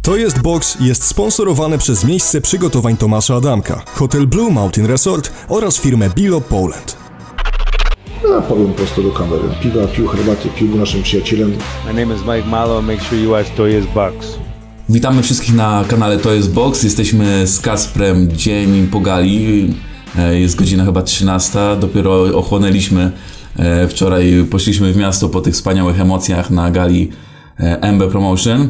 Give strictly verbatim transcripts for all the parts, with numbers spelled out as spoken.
To jest Box jest sponsorowane przez miejsce przygotowań Tomasza Adamka, Hotel Blue Mountain Resort oraz firmę Bilo Poland. Ja powiem prosto do kamery. Piwa, pił herbaty, pił naszym przyjacielem. My name is Mike Malo, make sure you watch To Jest Box. Witamy wszystkich na kanale To Jest Box. Jesteśmy z Kasprem dzień po gali. Jest godzina chyba trzynasta. Dopiero ochłonęliśmy. Wczoraj poszliśmy w miasto po tych wspaniałych emocjach na gali M B Promotion.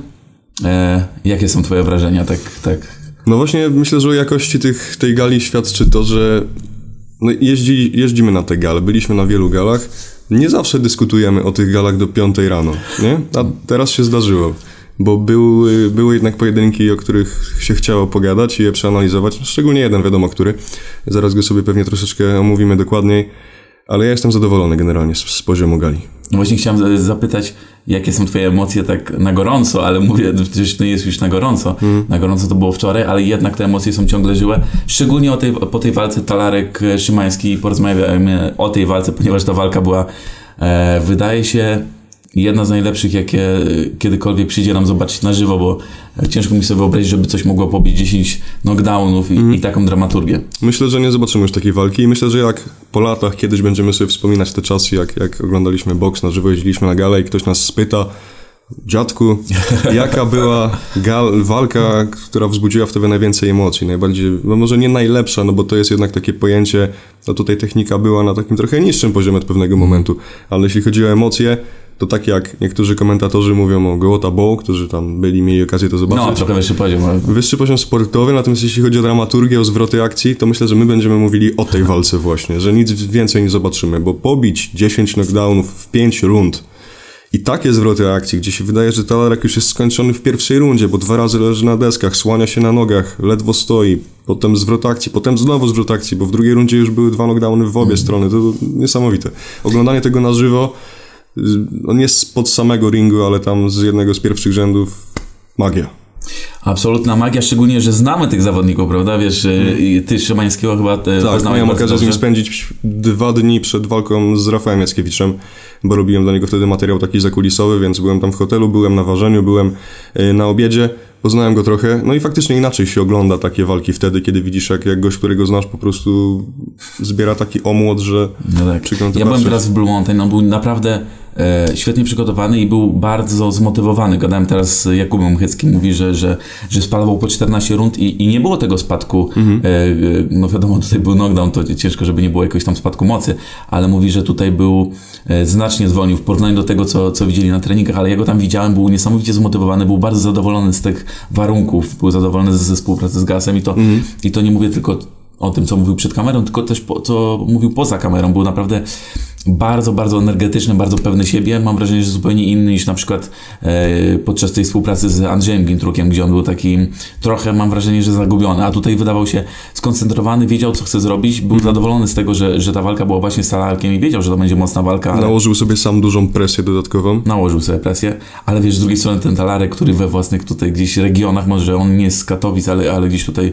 Jakie są twoje wrażenia? Tak, tak. No właśnie myślę, że o jakości tych, tej gali świadczy to, że no jeździ, jeździmy na te gale, byliśmy na wielu galach. Nie zawsze dyskutujemy o tych galach do piątej rano, nie? A teraz się zdarzyło. Bo były, były jednak pojedynki, o których się chciało pogadać i je przeanalizować. Szczególnie jeden, wiadomo, który. Zaraz go sobie pewnie troszeczkę omówimy dokładniej. Ale ja jestem zadowolony generalnie z, z poziomu gali. No właśnie chciałem zapytać, jakie są twoje emocje tak na gorąco, ale mówię, przecież to nie jest już na gorąco. Mm. Na gorąco to było wczoraj, ale jednak te emocje są ciągle żywe. Szczególnie o tej, po tej walce Talarek-Szymański. Porozmawiamy o tej walce, ponieważ ta walka była, e, wydaje się, jedna z najlepszych, jakie kiedykolwiek przyjdzie nam zobaczyć na żywo, bo ciężko mi sobie wyobrazić, żeby coś mogło pobić dziesięć knockdownów i, mm. i taką dramaturgię. Myślę, że nie zobaczymy już takiej walki i myślę, że jak po latach kiedyś będziemy sobie wspominać te czasy, jak, jak oglądaliśmy boks na żywo, jeździliśmy na galę i ktoś nas spyta: dziadku, jaka była gal, walka, która wzbudziła w tobie najwięcej emocji, najbardziej, no może nie najlepsza, no bo to jest jednak takie pojęcie, no tutaj technika była na takim trochę niższym poziomie od pewnego momentu, ale jeśli chodzi o emocje, to tak jak niektórzy komentatorzy mówią o Gołota Bow, którzy tam byli, mieli okazję to zobaczyć. No, trochę wyższy poziom. Ale... Wyższy poziom sportowy, natomiast jeśli chodzi o dramaturgię, o zwroty akcji, to myślę, że my będziemy mówili o tej walce właśnie, że nic więcej nie zobaczymy, bo pobić dziesięć knockdownów w pięć rund i takie zwroty akcji, gdzie się wydaje, że Talarek już jest skończony w pierwszej rundzie, bo dwa razy leży na deskach, słania się na nogach, ledwo stoi, potem zwrot akcji, potem znowu zwrot akcji, bo w drugiej rundzie już były dwa knockdowny w obie mm. strony, to niesamowite. Oglądanie tego na żywo, on jest spod samego ringu, ale tam z jednego z pierwszych rzędów magia. Absolutna magia, szczególnie, że znamy tych zawodników, prawda? Wiesz, hmm. ty Szymańskiego chyba te tak, miałem okazję z nim spędzić dwa dni przed walką z Rafałem Jackiewiczem, bo robiłem dla niego wtedy materiał taki zakulisowy, więc byłem tam w hotelu, byłem na ważeniu, byłem na obiedzie, poznałem go trochę, no i faktycznie inaczej się ogląda takie walki wtedy, kiedy widzisz, jak, jak gość, którego znasz, po prostu zbiera taki omłot, że no tak. Ja byłem teraz w Blue Mountain, on był naprawdę e, świetnie przygotowany i był bardzo zmotywowany. Gadałem teraz z Jakubem Mchyckim, mówi, że, że, że spalował po czternaście rund i, i nie było tego spadku. Mhm. E, no wiadomo, tutaj był knockdown, to ciężko, żeby nie było jakiegoś tam spadku mocy, ale mówi, że tutaj był e, znacznie zwolnił w porównaniu do tego, co, co widzieli na treningach, ale ja go tam widziałem, był niesamowicie zmotywowany, był bardzo zadowolony z tych warunków, był zadowolony ze współpracy z Gasem i to, mm. i to nie mówię tylko o tym, co mówił przed kamerą, tylko też po, co mówił poza kamerą. Był naprawdę bardzo, bardzo energetyczny, bardzo pewny siebie. Mam wrażenie, że zupełnie inny niż na przykład e, podczas tej współpracy z Andrzejem Gintrukiem, gdzie on był taki trochę, mam wrażenie, że zagubiony, a tutaj wydawał się skoncentrowany, wiedział, co chce zrobić, był mm. zadowolony z tego, że, że ta walka była właśnie z Talarkiem i wiedział, że to będzie mocna walka. Ale... Nałożył sobie sam dużą presję dodatkową. Nałożył sobie presję, ale wiesz, z drugiej strony ten Talarek, który we własnych tutaj gdzieś regionach, może on nie jest z Katowic, ale, ale gdzieś tutaj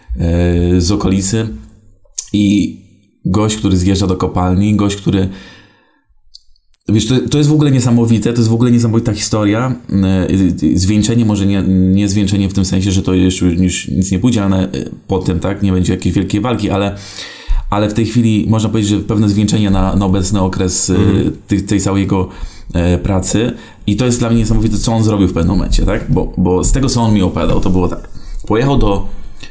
e, z okolicy i gość, który zjeżdża do kopalni, gość, który... Wiesz, to, to jest w ogóle niesamowite, to jest w ogóle niesamowita historia. Zwieńczenie, może nie, nie zwieńczenie w tym sensie, że to już, już nic nie pójdzie, ale po tym, tak, nie będzie jakiejś wielkiej walki, ale, ale w tej chwili można powiedzieć, że pewne zwieńczenie na, na obecny okres mm. tej, tej całej jego e, pracy i to jest dla mnie niesamowite, co on zrobił w pewnym momencie, tak, bo, bo z tego, co on mi opowiadał, to było tak. Pojechał do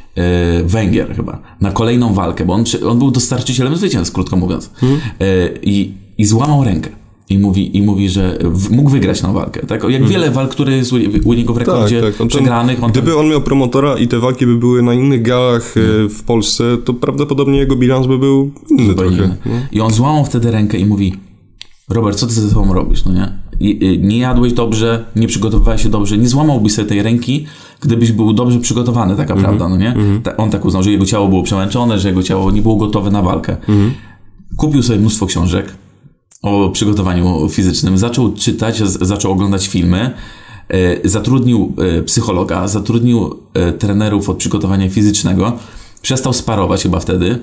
Węgier chyba, na kolejną walkę, bo on, on był dostarczycielem zwycięstw, krótko mówiąc. Hmm. I, i złamał rękę. I mówi, i mówi, że w, mógł wygrać na walkę. Tak? Jak hmm. wiele walk, które jest u, u niego w rekordzie tak, tak. On przegranych. On gdyby on miał promotora i te walki by były na innych galach hmm. w Polsce, to prawdopodobnie jego bilans by był inny trochę. Inny. No. I on złamał wtedy rękę i mówi: Robert, co ty ze sobą robisz? No nie? I, nie jadłeś dobrze, nie przygotowywałeś się dobrze, nie złamałbyś sobie tej ręki, gdybyś był dobrze przygotowany, taka mm-hmm. prawda, no nie? Mm-hmm. Ta, on tak uznał, że jego ciało było przemęczone, że jego ciało nie było gotowe na walkę. Mm-hmm. Kupił sobie mnóstwo książek o przygotowaniu fizycznym, zaczął czytać, z, zaczął oglądać filmy, e, zatrudnił e, psychologa, zatrudnił e, trenerów od przygotowania fizycznego, przestał sparować chyba wtedy,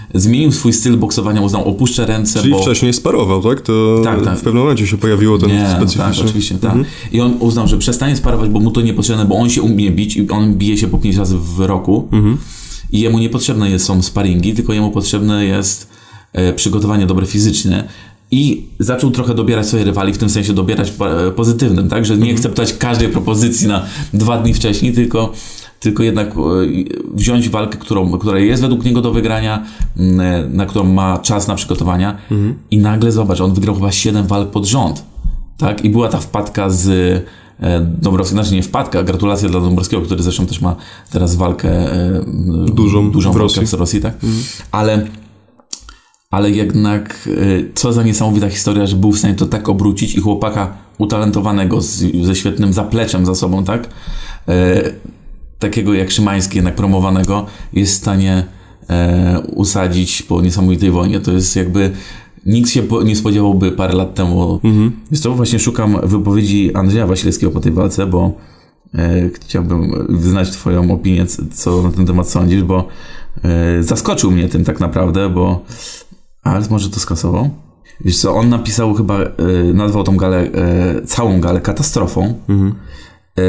zmienił swój styl boksowania, uznał, opuszczę ręce, Czyli bo... wcześniej sparował, tak? To tak, tak. w pewnym momencie się pojawiło ten nie, specyficzny... tak, oczywiście, tak. Mhm. I on uznał, że przestanie sparować, bo mu to niepotrzebne, bo on się umie bić i on bije się po pięć razy w roku mhm. i jemu niepotrzebne jest, są sparingi, tylko jemu potrzebne jest e, przygotowanie dobre fizycznie. I zaczął trochę dobierać swoje rywali, w tym sensie dobierać pozytywnym, tak? Że nie mhm. akceptować każdej propozycji na dwa dni wcześniej, tylko, tylko jednak wziąć walkę, którą, która jest według niego do wygrania, na którą ma czas na przygotowania mhm. i nagle zobacz, on wygrał chyba siedem walk pod rząd, tak? I była ta wpadka z Dąbrowskiego, znaczy nie wpadka, gratulacje dla Dąbrowskiego, który zresztą też ma teraz walkę dużą, dużą w walkę Rosji. w Rosji, tak? Mhm. Ale Ale jednak co za niesamowita historia, że był w stanie to tak obrócić i chłopaka utalentowanego z, ze świetnym zapleczem za sobą, tak? E, takiego jak Szymański, jednak promowanego, jest w stanie e, usadzić po niesamowitej wojnie. To jest jakby... Nikt się po, nie spodziewałby parę lat temu. Mhm. Więc to właśnie szukam wypowiedzi Andrzeja Wasilewskiego po tej walce, bo e, chciałbym znać twoją opinię, co na ten temat sądzisz, bo e, zaskoczył mnie tym tak naprawdę, bo ale może to skasował? Wiesz co, on napisał chyba, y, nazwał tą galę, y, całą galę katastrofą. Mhm. Y,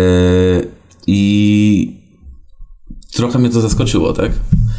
I trochę mnie to zaskoczyło, tak?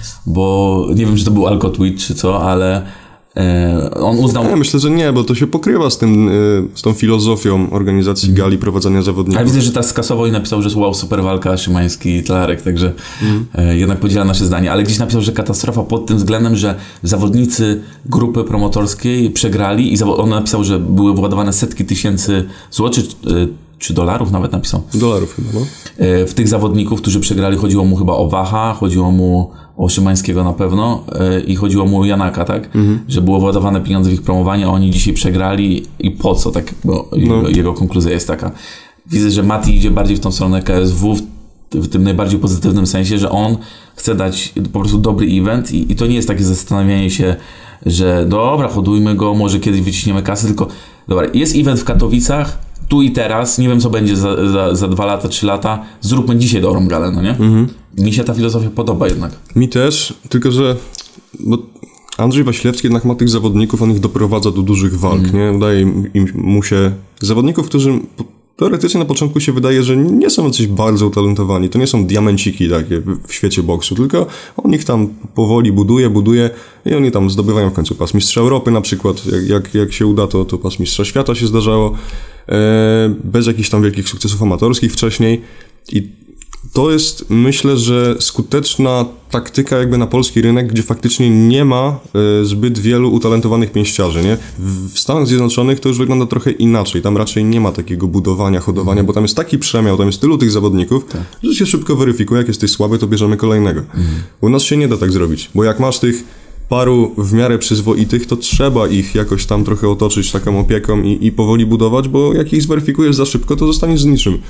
Bo nie wiem, czy to był alko-tweet, czy co, ale y, on uznał... Ja myślę, że nie, bo to się pokrywa z tym, y, z tą filozofią organizacji gali, prowadzenia zawodników. Ale widzę, że ta skasował i napisał, że wow, super walka, Szymański i Tlarek, także mm. e, jednak podziela nasze zdanie. Ale gdzieś napisał, że katastrofa pod tym względem, że zawodnicy grupy promotorskiej przegrali i zawo- on napisał, że były władowane setki tysięcy złotych, czy, e, czy dolarów nawet napisał. Dolarów chyba, no. E, w tych zawodników, którzy przegrali, chodziło mu chyba o Wacha, chodziło mu o Szymańskiego na pewno e, i chodziło mu o Janaka, tak? Mm-hmm. Że było władowane pieniądze w ich promowanie, a oni dzisiaj przegrali i po co? Tak, bo no. jego, jego konkluzja jest taka. Widzę, że Mati idzie bardziej w tą stronę K S W w, w tym najbardziej pozytywnym sensie, że on chce dać po prostu dobry event i, i to nie jest takie zastanawianie się, że dobra, hodujmy go, może kiedyś wyciśniemy kasę, tylko dobra, jest event w Katowicach, tu i teraz, nie wiem co będzie za, za, za dwa lata, trzy lata, zróbmy dzisiaj dobrą galę, no nie? Mhm. Mi się ta filozofia podoba jednak. Mi też, tylko że bo Andrzej Wasilewski jednak ma tych zawodników, on ich doprowadza do dużych walk, mm. nie? Udaje im, mu się zawodników, którzy teoretycznie na początku się wydaje, że nie są jacyś bardzo utalentowani, to nie są diamenciki takie w świecie boksu, tylko on ich tam powoli buduje, buduje i oni tam zdobywają w końcu pas mistrza Europy na przykład, jak, jak, jak się uda, to, to pas mistrza świata się zdarzało, e, bez jakichś tam wielkich sukcesów amatorskich wcześniej i to jest, myślę, że skuteczna taktyka jakby na polski rynek, gdzie faktycznie nie ma y, zbyt wielu utalentowanych pięściarzy, nie? W, w Stanach Zjednoczonych to już wygląda trochę inaczej. Tam raczej nie ma takiego budowania, hodowania, mm. bo tam jest taki przemiał, tam jest tylu tych zawodników, tak. że się szybko weryfikuje, jak jesteś słaby, to bierzemy kolejnego. Mm. U nas się nie da tak zrobić, bo jak masz tych paru w miarę przyzwoitych, to trzeba ich jakoś tam trochę otoczyć taką opieką i, i powoli budować, bo jak ich zweryfikujesz za szybko, to zostaniesz z niczym.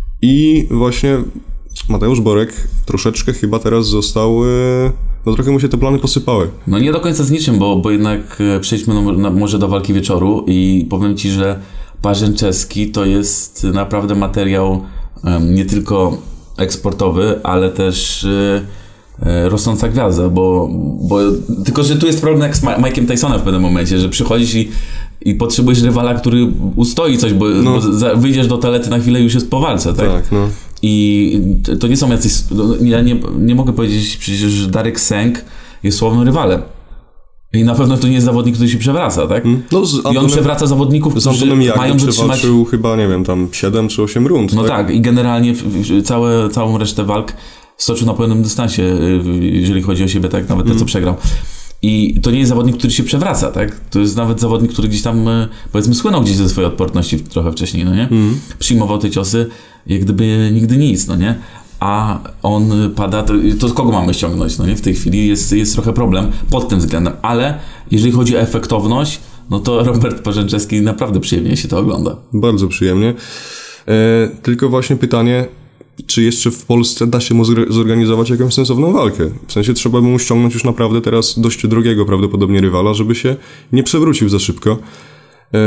I właśnie Mateusz Borek troszeczkę chyba teraz został, no trochę mu się te plany posypały. No nie do końca z niczym, bo, bo jednak przejdźmy no, na, może do walki wieczoru i powiem Ci, że Parzęczeski to jest naprawdę materiał um, nie tylko eksportowy, ale też y, y, rosnąca gwiazda, bo, bo tylko, że tu jest problem jak z Mike'em Tysonem w pewnym momencie, że przychodzisz i i potrzebujesz rywala, który ustoi coś, bo, no. bo za, wyjdziesz do toalety na chwilę i już jest po walce, tak? Tak, no. I to nie są jacyś... Ja nie, nie mogę powiedzieć przecież, że Darek Sęk jest słabym rywalem. I na pewno to nie jest zawodnik, który się przewraca, tak? No, z Antonem, I on przewraca zawodników, którzy mają wytrzymać... chyba, nie wiem, tam siedem czy osiem rund. No tak, tak i generalnie całe, całą resztę walk stoczył na pełnym dystansie, jeżeli chodzi o siebie, tak? Nawet mm. te, co przegrał. I to nie jest zawodnik, który się przewraca, tak? To jest nawet zawodnik, który gdzieś tam, powiedzmy, słynął gdzieś ze swojej odporności trochę wcześniej, no nie? Mm. Przyjmował te ciosy, jak gdyby nigdy nic, no nie? A on pada, to, to z kogo mamy ściągnąć, no nie? W tej chwili jest, jest trochę problem pod tym względem, ale jeżeli chodzi o efektowność, no to Robert Parzęczeski naprawdę przyjemnie się to ogląda. Bardzo przyjemnie. E, tylko właśnie pytanie, czy jeszcze w Polsce da się mu zorganizować jakąś sensowną walkę? W sensie trzeba by mu ściągnąć już naprawdę teraz dość drogiego prawdopodobnie rywala, żeby się nie przewrócił za szybko. Eee,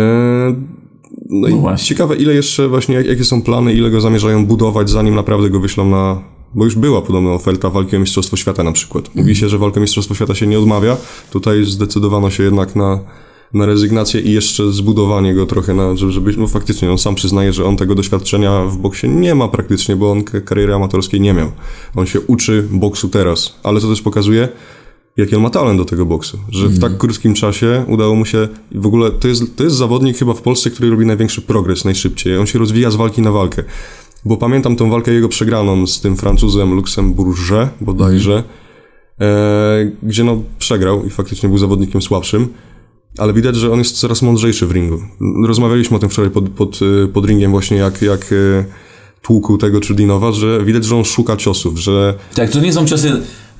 no, no i właśnie. Ciekawe, ile jeszcze właśnie, jak, jakie są plany, ile go zamierzają budować, zanim naprawdę go wyślą na, bo już była podobna oferta walki o Mistrzostwo Świata na przykład. Mówi się, że walkę o Mistrzostwo Świata się nie odmawia, tutaj zdecydowano się jednak na, na rezygnację i jeszcze zbudowanie go trochę na, żeby, no faktycznie on sam przyznaje, że on tego doświadczenia w boksie nie ma praktycznie, bo on kariery amatorskiej nie miał. On się uczy boksu teraz, ale to też pokazuje, jaki on ma talent do tego boksu, że w tak krótkim czasie udało mu się, w ogóle to jest, to jest zawodnik chyba w Polsce, który robi największy progres, najszybciej. On się rozwija z walki na walkę. Bo pamiętam tą walkę jego przegraną z tym Francuzem Luxembourgé bodajże, e, gdzie no przegrał i faktycznie był zawodnikiem słabszym, ale widać, że on jest coraz mądrzejszy w ringu. Rozmawialiśmy o tym wczoraj pod, pod, pod ringiem właśnie, jak, jak e, tłukł tego Chudinowa, że widać, że on szuka ciosów, że... Tak, to nie są ciosy...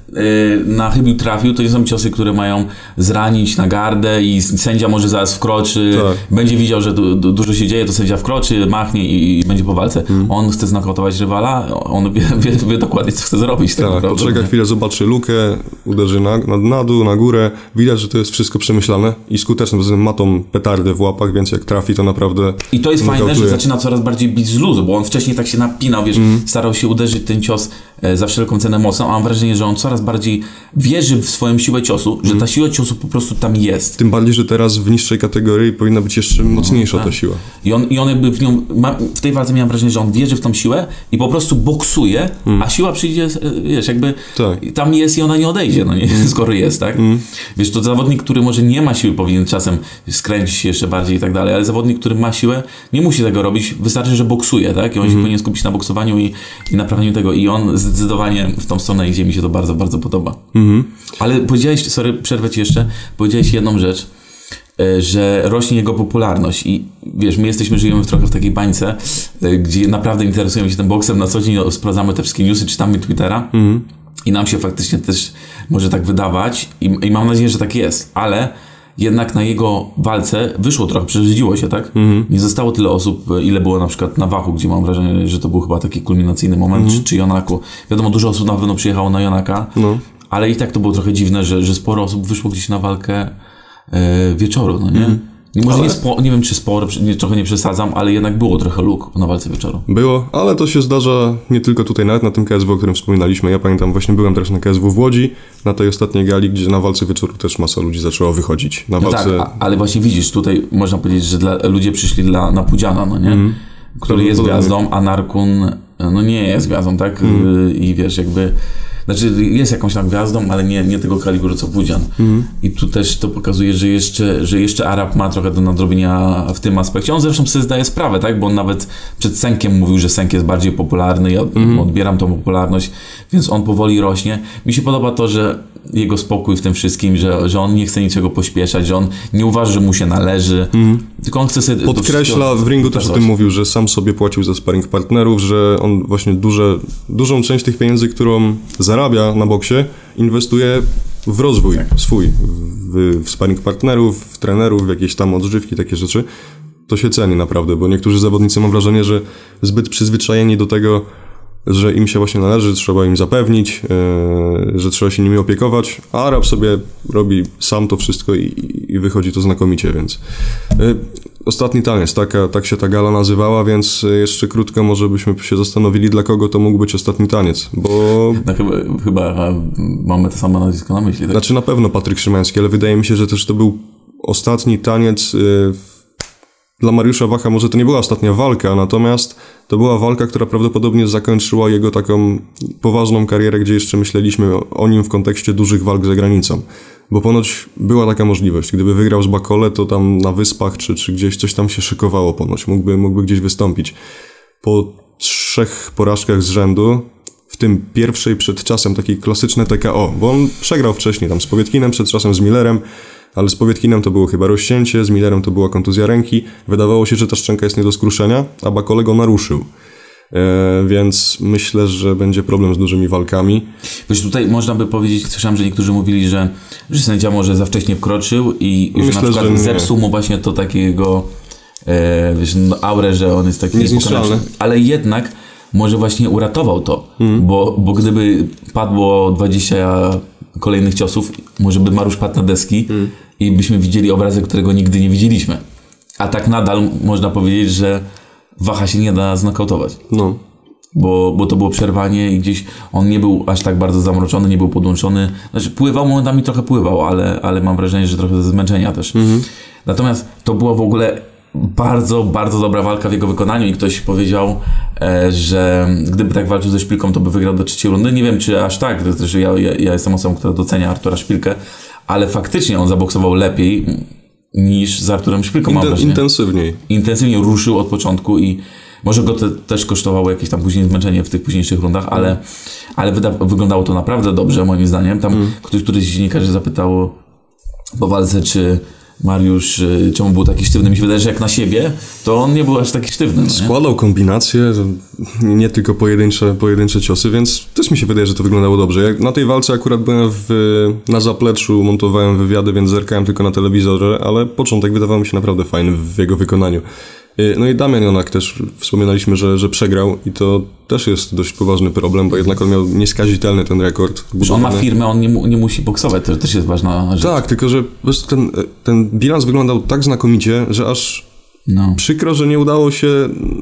na chybił trafił, to nie są ciosy, które mają zranić na gardę i sędzia może zaraz wkroczy, tak. będzie widział, że du du dużo się dzieje, to sędzia wkroczy, machnie i, i będzie po walce. Mm. On chce znokautować rywala, on wie, wie, wie dokładnie, co chce zrobić. Tak, tak poczeka chwilę, zobaczy lukę, uderzy na, na, na dół, na górę, widać, że to jest wszystko przemyślane i skuteczne, bo ma tą petardę w łapach, więc jak trafi, to naprawdę I to jest nokautuje. Fajne, że zaczyna coraz bardziej bić z luzu, bo on wcześniej tak się napinał, wiesz, mm. starał się uderzyć ten cios e, za wszelką cenę mocną, a mam wrażenie, że on coraz bardziej wierzy w swoją siłę ciosu, że ta siła ciosu po prostu tam jest. Tym bardziej, że teraz w niższej kategorii powinna być jeszcze mocniejsza no, ta siła. I on, i on jakby w nią, ma, w tej walce miałem wrażenie, że on wierzy w tą siłę i po prostu boksuje, mm. a siła przyjdzie, wiesz, jakby tak. tam jest i ona nie odejdzie, no nie, mm. skoro jest, tak? Mm. Wiesz, to zawodnik, który może nie ma siły, powinien czasem skręcić się jeszcze bardziej i tak dalej, ale zawodnik, który ma siłę, nie musi tego robić, wystarczy, że boksuje, tak? I on mm. się powinien skupić na boksowaniu i, i naprawieniu tego i on zdecydowanie w tą stronę idzie, mi się to bardzo, bardzo podoba. Mm-hmm. Ale powiedziałeś, sorry, przerwę ci jeszcze, powiedziałeś jedną rzecz, że rośnie jego popularność i wiesz, my jesteśmy, żyjemy trochę w takiej bańce, gdzie naprawdę interesujemy się tym boksem, na co dzień sprawdzamy te wszystkie newsy, czytamy Twittera mm-hmm. i nam się faktycznie też może tak wydawać i, i mam nadzieję, że tak jest, ale jednak na jego walce wyszło trochę, przeżydziło się, tak? Mm-hmm. Nie zostało tyle osób, ile było na przykład na Wachu, gdzie mam wrażenie, że to był chyba taki kulminacyjny moment, mm-hmm. czy, czy Jonaku. Wiadomo, dużo osób na pewno przyjechało na Jonaka, no. ale i tak to było trochę dziwne, że, że sporo osób wyszło gdzieś na walkę e, wieczoru, no nie? Mm. Może ale... nie, spo, nie wiem, czy sporo, nie, trochę nie przesadzam, ale jednak było trochę luk na walce wieczoru. Było, ale to się zdarza nie tylko tutaj, nawet na tym K S W, o którym wspominaliśmy. Ja pamiętam, właśnie byłem teraz na K S W w Łodzi, na tej ostatniej gali, gdzie na walce wieczoru też masa ludzi zaczęła wychodzić. Na walce... No tak, ale właśnie widzisz, tutaj można powiedzieć, że dla, ludzie przyszli dla Napudziana, no nie? Mm. Który jest gwiazdą, a Narkun no nie jest gwiazdą, tak? Mm. I wiesz, jakby... Znaczy jest jakąś tam gwiazdą, ale nie, nie tego kalibru co Pudzian. Mm. I tu też to pokazuje, że jeszcze, że jeszcze Arab ma trochę do nadrobienia w tym aspekcie. On zresztą sobie zdaje sprawę, tak? Bo on nawet przed Senkiem mówił, że Senk jest bardziej popularny. Ja mm. odbieram tą popularność, więc on powoli rośnie. Mi się podoba to, że jego spokój w tym wszystkim, że, że on nie chce niczego pośpieszać, że on nie uważa, że mu się należy, mm. tylko on chce sobie... Podkreśla, w ringu też o tym mówił, że sam sobie płacił za sparring partnerów, że on właśnie duże, dużą część tych pieniędzy, którą zarabia na boksie, inwestuje w rozwój tak. swój, w, w sparring partnerów, w trenerów, w jakieś tam odżywki, takie rzeczy. To się ceni naprawdę, bo niektórzy zawodnicy mam wrażenie, że zbyt przyzwyczajeni do tego, że im się właśnie należy, trzeba im zapewnić, yy, że trzeba się nimi opiekować, a Arab sobie robi sam to wszystko i, i wychodzi to znakomicie, więc yy, ostatni taniec, taka, tak się ta gala nazywała, więc jeszcze krótko może byśmy się zastanowili, dla kogo to mógł być ostatni taniec, bo... No chyba, chyba mamy to samo nazwisko na myśli. Tak? Znaczy na pewno Patryk Szymański, ale wydaje mi się, że też to był ostatni taniec yy, dla Mariusza Wacha. Może to nie była ostatnia walka, natomiast to była walka, która prawdopodobnie zakończyła jego taką poważną karierę, gdzie jeszcze myśleliśmy o nim w kontekście dużych walk za granicą. Bo ponoć była taka możliwość. Gdyby wygrał z Bakole, to tam na Wyspach czy, czy gdzieś coś tam się szykowało ponoć. Mógłby, mógłby gdzieś wystąpić. Po trzech porażkach z rzędu, w tym pierwszej przed czasem takiej klasyczne T K O, bo on przegrał wcześniej tam z Powietkinem, przed czasem z Millerem, ale z Powietkinem to było chyba rozcięcie, z Millerem to była kontuzja ręki. Wydawało się, że ta szczęka jest nie do skruszenia, a Bakole go naruszył. E, więc myślę, że będzie problem z dużymi walkami. Wiesz, tutaj można by powiedzieć, słyszałem, że niektórzy mówili, że, że sędzia może za wcześnie wkroczył i, i że na przykład zepsuł mu właśnie to takiego e, wiesz, no, aurę, że on jest taki niezniszczalny. Ale jednak może właśnie uratował to, mm. bo, bo gdyby padło dwadzieścia kolejnych ciosów, może by Mariusz padł na deski mm. i byśmy widzieli obrazek, którego nigdy nie widzieliśmy. A tak nadal można powiedzieć, że Wacha się nie da znokautować. No. Bo, bo to było przerwanie i gdzieś on nie był aż tak bardzo zamroczony, nie był podłączony. Znaczy pływał, momentami trochę pływał, ale, ale mam wrażenie, że trochę ze zmęczenia też. Mhm. Natomiast to była w ogóle bardzo, bardzo dobra walka w jego wykonaniu i ktoś powiedział, e, że gdyby tak walczył ze Szpilką, to by wygrał do trzeciej rundy. Nie wiem, czy aż tak, że ja, ja, ja jestem osobą, która docenia Artura Szpilkę, ale faktycznie on zaboksował lepiej niż z Arturem Szpilką. Inten- intensywniej. Intensywnie ruszył od początku i może go te, też kosztowało jakieś tam później zmęczenie w tych późniejszych rundach, ale, mm. ale wyda- wyglądało to naprawdę dobrze, moim zdaniem. Tam mm. ktoś, któryś z dziennikarzy zapytał po walce, czy Mariusz, czemu był taki sztywny. Mi się wydaje, że jak na siebie, to on nie był aż taki sztywny. No składał kombinacje, nie tylko pojedyncze, pojedyncze ciosy, więc też mi się wydaje, że to wyglądało dobrze. Jak na tej walce akurat byłem w, na zapleczu, montowałem wywiady, więc zerkałem tylko na telewizorze, ale początek wydawał mi się naprawdę fajny w jego wykonaniu. No i Damian Jonak też wspominaliśmy, że, że przegrał i to też jest dość poważny problem, bo jednak on miał nieskazitelny ten rekord. Że on ma firmę, on nie, mu, nie musi boksować, to też jest ważna rzecz. Tak, tylko że po prostu ten, ten bilans wyglądał tak znakomicie, że aż no. przykro, że nie udało się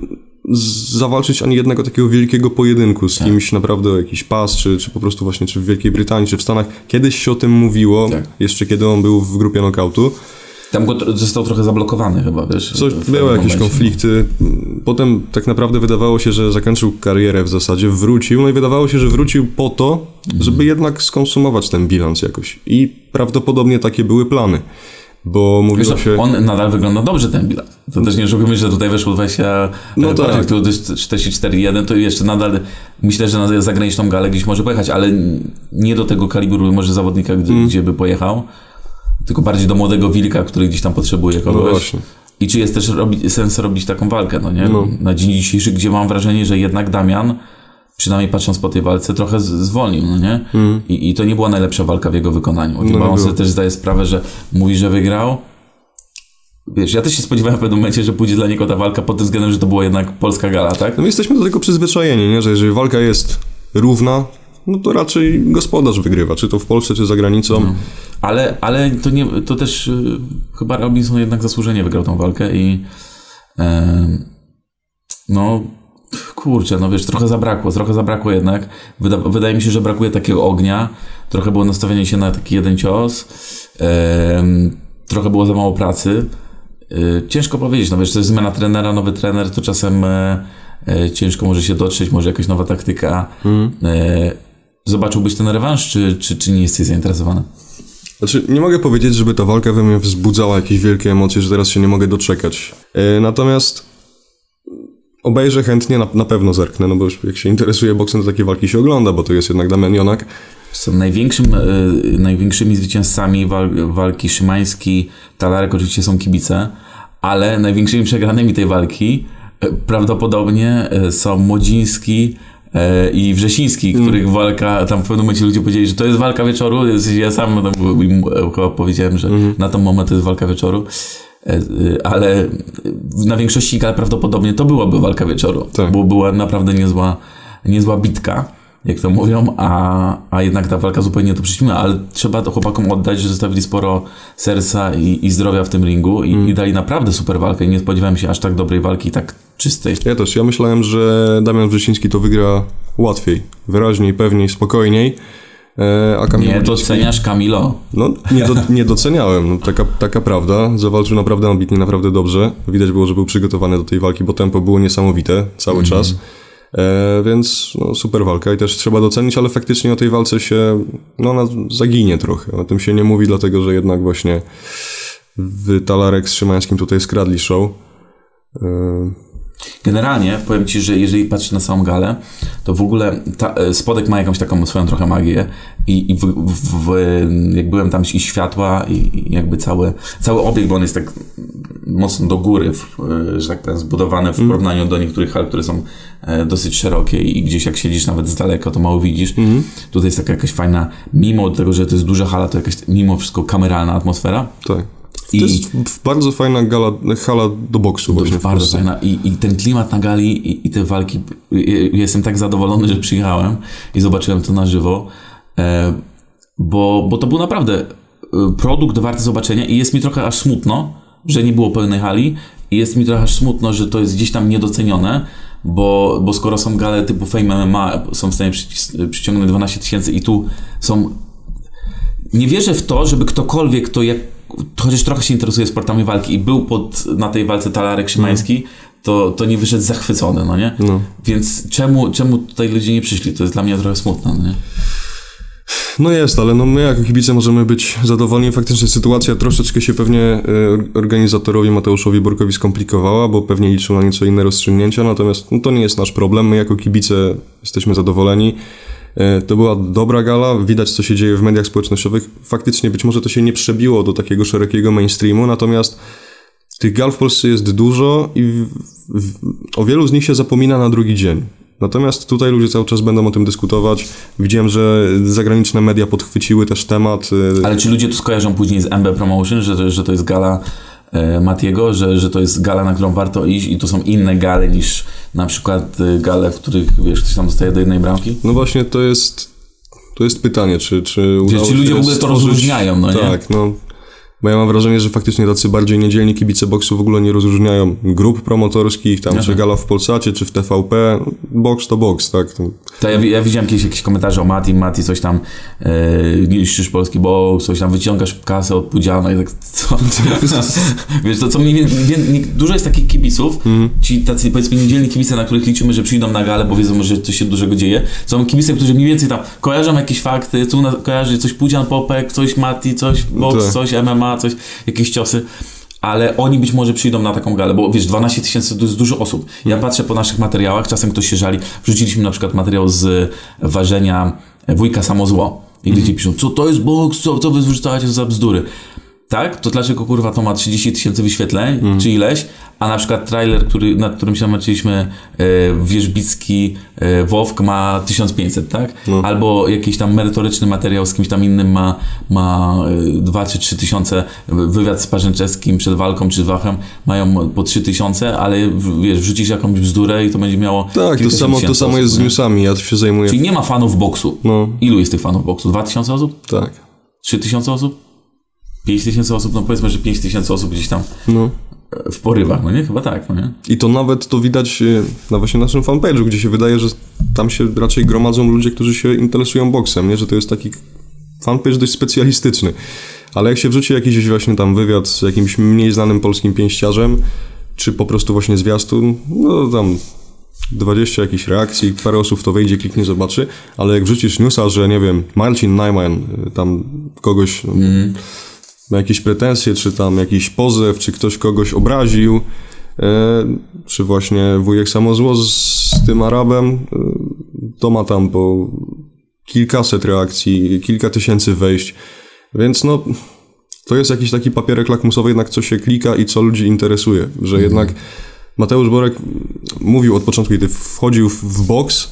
zawalczyć ani jednego takiego wielkiego pojedynku z tak. kimś naprawdę o jakiś pas, czy, czy po prostu właśnie czy w Wielkiej Brytanii, czy w Stanach. Kiedyś się o tym mówiło, tak. jeszcze kiedy on był w grupie knockoutu. Tam go został trochę zablokowany chyba, wiesz. Coś, były jakieś konflikty. Potem tak naprawdę wydawało się, że zakończył karierę w zasadzie, wrócił, no i wydawało się, że wrócił po to, żeby mm. jednak skonsumować ten bilans jakoś. I prawdopodobnie takie były plany. Bo mówiło wiesz, się... On nadal wygląda dobrze, ten bilans. To też nie oszukujmy, że tutaj weszło dwadzieścia... No tak. To jest czterdzieści cztery jeden, to jeszcze nadal myślę, że na zagraniczną galę gdzieś może pojechać, ale nie do tego kalibru może zawodnika, gdzie, mm. gdzie by pojechał. Tylko bardziej do młodego wilka, który gdzieś tam potrzebuje kogoś. No I czy jest też robi, sens robić taką walkę, no nie? No. Na dzień dzisiejszy, gdzie mam wrażenie, że jednak Damian, przynajmniej patrząc po tej walce, trochę z, zwolnił, no nie? Mm. I, I to nie była najlepsza walka w jego wykonaniu. Chyba no on sobie też zdaje sprawę, że mówi, że wygrał. Wiesz, ja też się spodziewałem w pewnym momencie, że pójdzie dla niego ta walka pod tym względem, że to była jednak polska gala, tak? No my jesteśmy do tego przyzwyczajeni, nie? Że jeżeli walka jest równa, no to raczej gospodarz wygrywa, czy to w Polsce, czy za granicą. No. Ale, ale to, nie, to też y, chyba Robinson jednak zasłużenie wygrał tą walkę i y, no kurczę, no wiesz, trochę zabrakło, trochę zabrakło jednak. Wyda, wydaje mi się, że brakuje takiego ognia. Trochę było nastawienie się na taki jeden cios. Y, trochę było za mało pracy. Y, ciężko powiedzieć, no wiesz, to jest zmiana trenera, nowy trener, to czasem y, y, ciężko może się dotrzeć, może jakaś nowa taktyka. Mm. Y, Zobaczyłbyś ten rewanż, czy, czy, czy nie jesteś zainteresowany? Znaczy, nie mogę powiedzieć, żeby ta walka we mnie wzbudzała jakieś wielkie emocje, że teraz się nie mogę doczekać. Yy, natomiast obejrzę chętnie, na, na pewno zerknę, no bo już jak się interesuje boksem, to takie walki się ogląda, bo to jest jednak Damian Jonak. Są największym, yy, największymi zwycięzcami wal, walki Szymański, Talarek oczywiście są kibice, ale największymi przegranymi tej walki yy, prawdopodobnie yy, są Młodziński i Wrzesiński, których mm. walka, tam w pewnym momencie ludzie powiedzieli, że to jest walka wieczoru. Ja sam tam im chyba powiedziałem, że mm. na ten moment to jest walka wieczoru, ale na większości gal prawdopodobnie to byłaby walka wieczoru, tak. Bo była naprawdę niezła, niezła bitka, jak to mówią, a, a jednak ta walka zupełnie to przyćmiła, ale trzeba to chłopakom oddać, że zostawili sporo serca i, i zdrowia w tym ringu i, mm. i dali naprawdę super walkę i nie spodziewałem się aż tak dobrej walki, tak czystej. Ja też, ja myślałem, że Damian Wrzesiński to wygra łatwiej, wyraźniej, pewniej, spokojniej. A Kamil nie Młodziński... doceniasz Kamilo. No, nie, do, nie doceniałem, no, taka, taka prawda. Zawalczył naprawdę ambitnie, naprawdę dobrze. Widać było, że był przygotowany do tej walki, bo tempo było niesamowite cały mm-hmm. czas. E, więc no, super walka i też trzeba docenić, ale faktycznie o tej walce się no, ona zaginie trochę. O tym się nie mówi, dlatego że jednak właśnie w Talarek z Szymańskim tutaj skradli show. E... Generalnie powiem Ci, że jeżeli patrzysz na samą galę, to w ogóle ta, spodek ma jakąś taką swoją trochę magię i, i w, w, w, jak byłem tam i światła i, i jakby cały, cały obieg, bo on jest tak mocno do góry, w, że tak powiem, zbudowany w porównaniu do niektórych hal, które są dosyć szerokie i gdzieś jak siedzisz nawet z daleka, to mało widzisz. Mm. Tutaj jest taka jakaś fajna, mimo tego, że to jest duża hala, to jakaś mimo wszystko kameralna atmosfera. Tak. To I, jest bardzo fajna gala, hala do boksu właśnie. Bardzo fajna. I, I ten klimat na gali i, i te walki, jestem tak zadowolony, że przyjechałem i zobaczyłem to na żywo, e, bo, bo to był naprawdę produkt warty zobaczenia i jest mi trochę aż smutno, że nie było pełnej hali i jest mi trochę aż smutno, że to jest gdzieś tam niedocenione, bo, bo skoro są gale typu Fame M M A, są w stanie przycis- przyciągnąć dwanaście tysięcy i tu są... Nie wierzę w to, żeby ktokolwiek, kto jak, chociaż trochę się interesuje sportami walki i był pod, na tej walce Talarek Szymański, mm. to, to nie wyszedł zachwycony, no nie? No. Więc czemu, czemu tutaj ludzie nie przyszli? To jest dla mnie trochę smutne, no nie? No jest, ale no my jako kibice możemy być zadowoleni. Faktycznie sytuacja troszeczkę się pewnie organizatorowi Mateuszowi Borkowi skomplikowała, bo pewnie liczył na nieco inne rozstrzygnięcia, natomiast no, to nie jest nasz problem. My jako kibice jesteśmy zadowoleni. To była dobra gala, widać co się dzieje w mediach społecznościowych. Faktycznie być może to się nie przebiło do takiego szerokiego mainstreamu, natomiast tych gal w Polsce jest dużo i w, w, o wielu z nich się zapomina na drugi dzień. Natomiast tutaj ludzie cały czas będą o tym dyskutować. Widziałem, że zagraniczne media podchwyciły też temat. Ale czy ludzie to skojarzą później z M B Promotion, że, że to jest gala e, Matiego, że, że to jest gala, na którą warto iść i to są inne gale niż na przykład gale, w których, wiesz, ktoś tam dostaje do jednej bramki? No właśnie, to jest to jest pytanie, czy... Czy, Wiesz, czy ludzie w ogóle to rozróżniają, no nie? Tak, no... Bo ja mam wrażenie, że faktycznie tacy bardziej niedzielni kibice boksu w ogóle nie rozróżniają grup promotorskich, tam, Aha. czy gala w Polsacie, czy w T V P. Boks to boks, tak? To... To ja, ja widziałem kiedyś jakieś komentarze o Mati, Mati coś tam e, niszczysz polski boks, coś tam wyciągasz kasę od Pudziana i tak co? Wiesz, to co mniej więcej, dużo jest takich kibiców, mm. ci tacy powiedzmy niedzielni kibice, na których liczymy, że przyjdą na galę, bo wiedzą, że coś się dużego dzieje. Są kibice, którzy mniej więcej tam kojarzą jakieś fakty, co kojarzy coś Pudzian, Popek, coś Mati, coś boks, tak. coś M M A, coś, jakieś ciosy, ale oni być może przyjdą na taką galę, bo wiesz, dwanaście tysięcy to jest dużo osób. Ja hmm. patrzę po naszych materiałach, czasem ktoś się żali, wrzuciliśmy na przykład materiał z ważenia wujka Samozło i ludzie hmm. piszą, co to jest boks, co, co wy wrzucacie za bzdury. Tak? To dlaczego kurwa to ma trzydzieści tysięcy wyświetleń, mm. czy ileś, a na przykład trailer, który, nad którym się namaczyliśmy, e, Wierzbicki e, Wowk ma tysiąc pięćset, tak? No. Albo jakiś tam merytoryczny materiał z kimś tam innym ma, ma dwa czy trzy tysiące, wywiad z Parzęczewskim przed walką czy z Wachem mają po trzy tysiące, ale wiesz, wrzucisz jakąś bzdurę i to będzie miało tak, to samo, to samo osób, jest z newsami, ja się zajmuję. Czyli nie ma fanów boksu. No. Ilu jest tych fanów boksu? dwa tysiące osób? Tak. trzy tysiące osób? pięć tysięcy osób, no powiedzmy, że pięć tysięcy osób gdzieś tam no. w porywach, no nie? Chyba tak, no nie? I to nawet to widać na właśnie naszym fanpage'u, gdzie się wydaje, że tam się raczej gromadzą ludzie, którzy się interesują boksem, nie? Że to jest taki fanpage dość specjalistyczny. Ale jak się wrzuci jakiś właśnie tam wywiad z jakimś mniej znanym polskim pięściarzem, czy po prostu właśnie zwiastun, no tam dwadzieścia jakichś reakcji, parę osób to wejdzie, kliknie, zobaczy, ale jak wrzucisz newsa, że nie wiem, Marcin Najman tam kogoś... Mm. ma jakieś pretensje, czy tam jakiś pozew, czy ktoś kogoś obraził, e, czy właśnie wujek Samozło z, z tym Arabem, e, to ma tam po kilkaset reakcji, kilka tysięcy wejść, więc no to jest jakiś taki papierek lakmusowy jednak, co się klika i co ludzi interesuje, że mhm. jednak Mateusz Borek mówił od początku, kiedy wchodził w, w boks,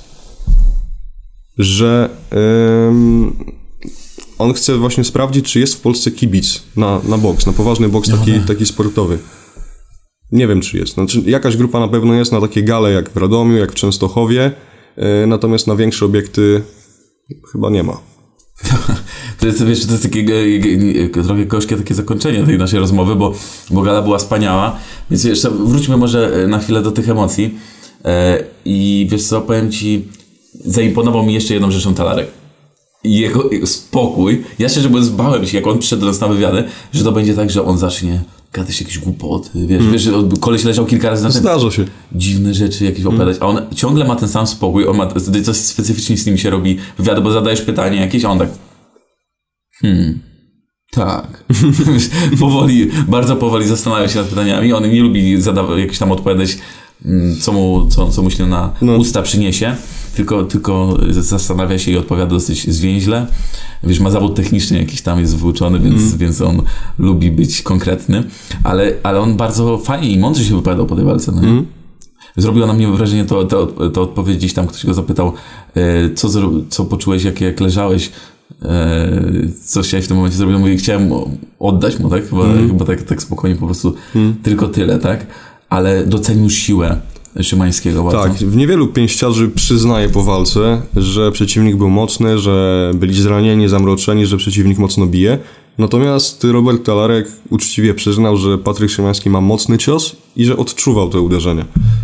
że ym, on chce właśnie sprawdzić, czy jest w Polsce kibic na, na boks, na poważny boks taki, no, taki sportowy. Nie wiem, czy jest. Znaczy, jakaś grupa na pewno jest na takie gale jak w Radomiu, jak w Częstochowie, yy, natomiast na większe obiekty chyba nie ma. To jest, wiesz, to jest takie trochę gorzkie takie zakończenie tej naszej rozmowy, bo, bo gala była wspaniała, więc jeszcze wróćmy może na chwilę do tych emocji yy, i wiesz co, powiem ci, zaimponował mi jeszcze jedną rzeczą Talarek. Jego spokój. Ja szczerze mówiąc bałem się, jak on przyszedł do nas na wywiady, że to będzie tak, że on zacznie gadać jakieś głupoty, wiesz, hmm. wiesz, że koleś leżał kilka razy na tym. Zdarza się. Dziwne rzeczy jakieś hmm. opowiadać, a on ciągle ma ten sam spokój, on ma, coś specyficznie z nim się robi wywiady, bo zadajesz pytanie jakieś, a on tak hmm, tak. powoli, bardzo powoli zastanawia się nad pytaniami, on nie lubi zadawać, jakoś tam odpowiadać, co mu, co, co mu się na no. usta przyniesie, tylko, tylko zastanawia się i odpowiada dosyć zwięźle. Wiesz, ma zawód techniczny jakiś tam jest wyuczony, więc, mm. więc on lubi być konkretny, ale, ale on bardzo fajnie i mądrze się wypowiadał po tej walce. No nie? Mm. Zrobiło na mnie wrażenie to, to, to odpowiedź gdzieś tam, ktoś go zapytał, e, co, co poczułeś, jak, jak leżałeś, e, co chciałeś w tym momencie zrobić. Mówię, chciałem oddać mu, tak? Chyba, mm. chyba tak, tak spokojnie po prostu mm. tylko tyle, tak? Ale docenił siłę Szymańskiego bardzo. Tak, w niewielu pięściarzy przyznaje po walce, że przeciwnik był mocny, że byli zranieni, zamroczeni, że przeciwnik mocno bije. Natomiast Robert Talarek uczciwie przyznał, że Patryk Szymański ma mocny cios i że odczuwał te uderzenia.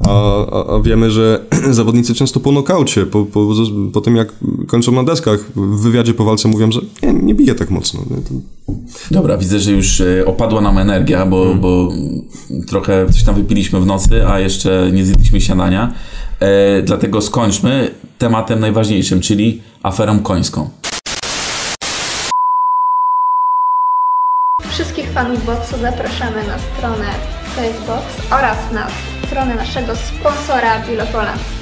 A, a, a wiemy, że zawodnicy często po nokaucie, po, po, po tym jak kończą na deskach, w wywiadzie po walce mówią, że nie, nie bije tak mocno. Nie? To... Dobra, widzę, że już opadła nam energia, bo, hmm. bo trochę coś tam wypiliśmy w nocy, a jeszcze nie zjedliśmy śniadania. E, dlatego skończmy tematem najważniejszym, czyli aferą końską. Wszystkich fanów boksu zapraszamy na stronę Facebox oraz na stronę naszego sponsora Bilopoland.